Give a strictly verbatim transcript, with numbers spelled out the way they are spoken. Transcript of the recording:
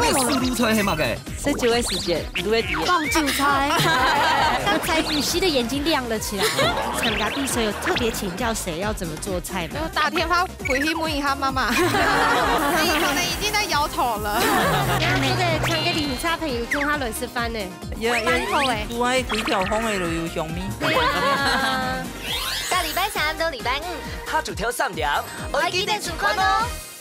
咩速度菜系嘛嘅？ 这几位时间，你都会底。 棒韭菜。刚才雨熙的眼睛亮了起来。厂家必胜有特别请教谁要怎么做菜吗？ 打电话回去问他妈妈，你可能已经在摇头了。 嗰個唱嘅連沙朋友中下來食飯呢，蠻好誒。 煮喺幾條風嘅旅遊上面。 下禮拜三到禮拜五， 下晝挑三點， 我記得存款哦。